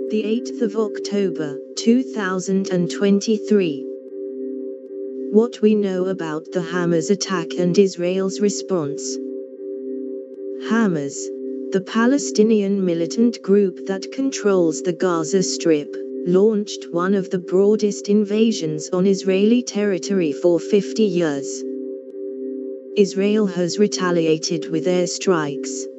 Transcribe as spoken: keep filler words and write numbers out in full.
the eighth of October, two thousand twenty-three. What we know about the Hamas attack and Israel's response. Hamas, the Palestinian militant group that controls the Gaza Strip, launched one of the broadest invasions on Israeli territory for fifty years. Israel has retaliated with airstrikes,